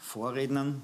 Vorrednern.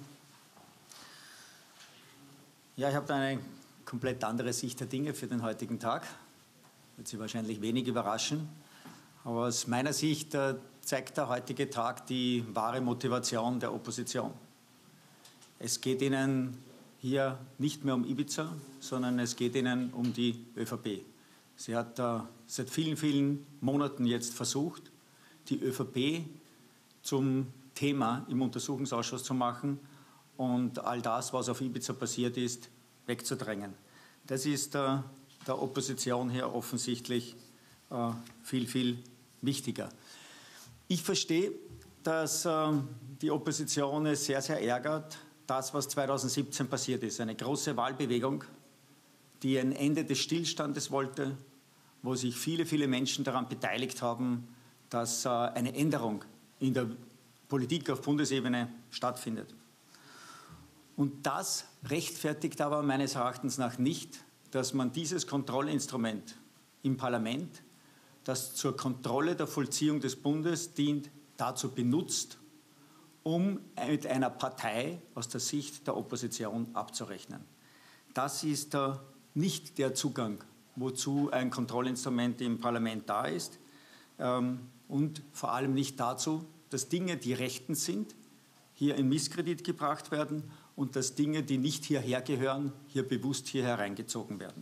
Ja, ich habe da eine komplett andere Sicht der Dinge für den heutigen Tag. Wird Sie wahrscheinlich wenig überraschen. Aber aus meiner Sicht zeigt der heutige Tag die wahre Motivation der Opposition. Es geht ihnen hier nicht mehr um Ibiza, sondern es geht ihnen um die ÖVP. Sie hat seit vielen, vielen Monaten jetzt versucht, die ÖVP zum Thema im Untersuchungsausschuss zu machen und all das, was auf Ibiza passiert ist, wegzudrängen. Das ist der Opposition hier offensichtlich viel, viel wichtiger. Ich verstehe, dass die Opposition es sehr, sehr ärgert, das, was 2017 passiert ist. Eine große Wahlbewegung, die ein Ende des Stillstandes wollte, wo sich viele, viele Menschen daran beteiligt haben, dass eine Änderung in der Politik auf Bundesebene stattfindet. Und das rechtfertigt aber meines Erachtens nach nicht, dass man dieses Kontrollinstrument im Parlament, das zur Kontrolle der Vollziehung des Bundes dient, dazu benutzt, um mit einer Partei aus der Sicht der Opposition abzurechnen. Das ist nicht der Zugang, wozu ein Kontrollinstrument im Parlament da ist, und vor allem nicht dazu, dass Dinge, die rechtens sind, hier in Misskredit gebracht werden und dass Dinge, die nicht hierher gehören, hier bewusst hier hereingezogen werden.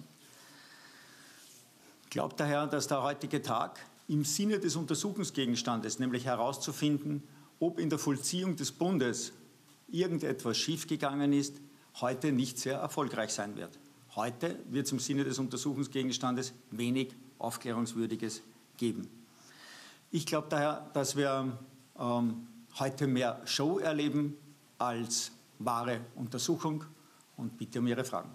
Ich glaube daher, dass der heutige Tag im Sinne des Untersuchungsgegenstandes, nämlich herauszufinden, ob in der Vollziehung des Bundes irgendetwas schiefgegangen ist, heute nicht sehr erfolgreich sein wird. Heute wird es im Sinne des Untersuchungsgegenstandes wenig Aufklärungswürdiges geben. Ich glaube daher, dass wir heute mehr Show erleben als wahre Untersuchung und bitte um Ihre Fragen.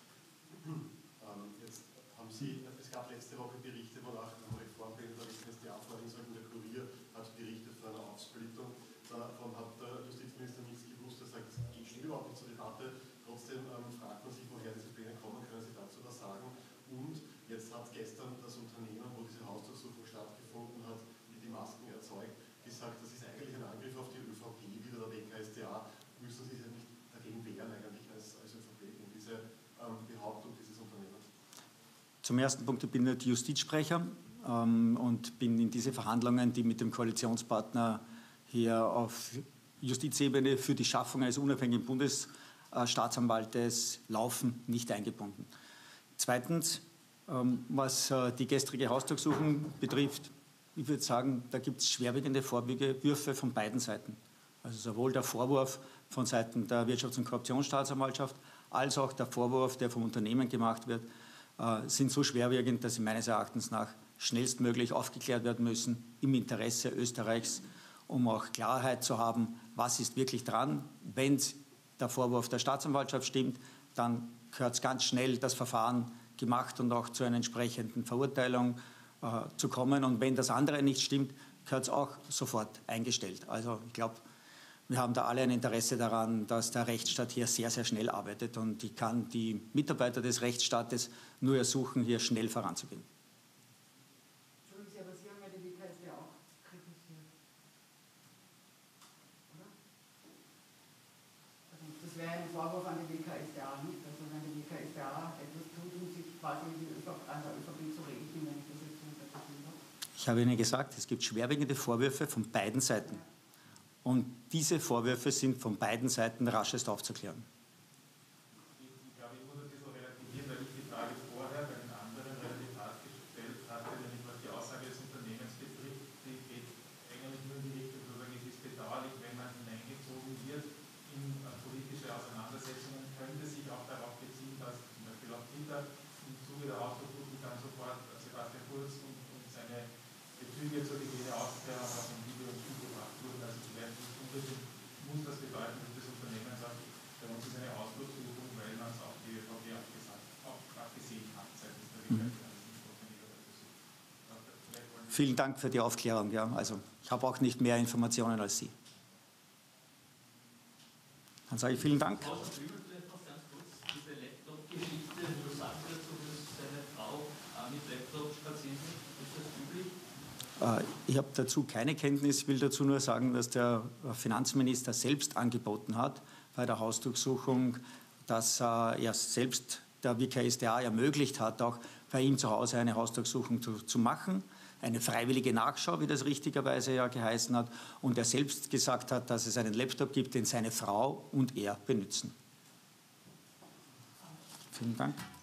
Jetzt haben Sie, es gab letzte Woche Berichte, wonach Reformbänder, das die Anfragen der Kurier hat berichtet von einer Aufsplittung. Davon hat der Justizminister nichts gewusst. Er sagt, es steht überhaupt nicht zur Debatte. Trotzdem fragt man sich, woher diese Pläne kommen. Können Sie dazu was sagen? Und jetzt hat gestern das Unternehmen, wo diese Hausdurchsuchung stattgefunden hat, die Masken erzeugt, gesagt, das ist eigentlich ein Angriff auf die ÖVP, wieder der WKStA. Müssen Sie sich nicht dagegen wehren, eigentlich als ÖVP, gegen diese Behauptung dieses Unternehmens? Zum ersten Punkt, ich bin nicht Justizsprecher und bin in diese Verhandlungen, die mit dem Koalitionspartner hier auf Justizebene für die Schaffung eines unabhängigen Bundesstaatsanwaltes laufen, nicht eingebunden. Zweitens, was die gestrige Hausdurchsuchung betrifft, ich würde sagen, da gibt es schwerwiegende Vorwürfe von beiden Seiten. Also sowohl der Vorwurf von Seiten der Wirtschafts- und Korruptionsstaatsanwaltschaft als auch der Vorwurf, der vom Unternehmen gemacht wird, sind so schwerwiegend, dass sie meines Erachtens nach schnellstmöglich aufgeklärt werden müssen im Interesse Österreichs, um auch Klarheit zu haben, was ist wirklich dran. Wenn der Vorwurf der Staatsanwaltschaft stimmt, dann gehört ganz schnell das Verfahren gemacht und auch zu einer entsprechenden Verurteilung zu kommen. Und wenn das andere nicht stimmt, gehört es auch sofort eingestellt. Also ich glaube, wir haben da alle ein Interesse daran, dass der Rechtsstaat hier sehr, sehr schnell arbeitet. Und ich kann die Mitarbeiter des Rechtsstaates nur ersuchen, hier schnell voranzugehen. Entschuldigen Sie, aber Sie haben ja die WKStA auch kritisiert. Oder? Also das wäre ein Vorwurf an die WKStA, nicht? Also wenn die WKStA etwas tut, um sich quasi an der ÖVP zu rächen, wenn ich das jetzt so interpretiert habe. Ich habe Ihnen gesagt, es gibt schwerwiegende Vorwürfe von beiden Seiten. Und diese Vorwürfe sind von beiden Seiten raschest aufzuklären. Ich glaube, ich muss ein bisschen relativieren, weil ich die Frage vorher bei den anderen relativ hart gestellt hatte, nämlich was die Aussage des Unternehmens betrifft, die geht eigentlich nur in die Richtung, es ist bedauerlich, wenn man hineingezogen wird in politische Auseinandersetzungen, könnte sich auch darauf beziehen, dass zum Beispiel auch Twitter im Zuge der Hausdurchsuchung dann sofort Sebastian Kurz und seine Bezüge zur Hygieneaufklärung auf dem Video zugebracht wurden. Also zu werden nicht unbedingt muss das bedeuten, dass das Unternehmen sagt, bei uns ist eine Ausdurchsuchung, weil man es auf die ÖVP auch abgesehen hat seitens der WKStA. Vielen Dank für die Aufklärung. Ja. Also ich habe auch nicht mehr Informationen als Sie. Dann sage ich vielen Dank. Frau Bühl, vielleicht noch ganz kurz diese Laptop-Geschichte, wo du sagst, dass seine Frau mit Laptop spazieren ist. Ist das üblich? Ich habe dazu keine Kenntnis, will dazu nur sagen, dass der Finanzminister selbst angeboten hat bei der Hausdurchsuchung, dass er selbst der WKStA ermöglicht hat, auch bei ihm zu Hause eine Hausdurchsuchung zu machen. Eine freiwillige Nachschau, wie das richtigerweise ja geheißen hat. Und er selbst gesagt hat, dass es einen Laptop gibt, den seine Frau und er benutzen. Vielen Dank.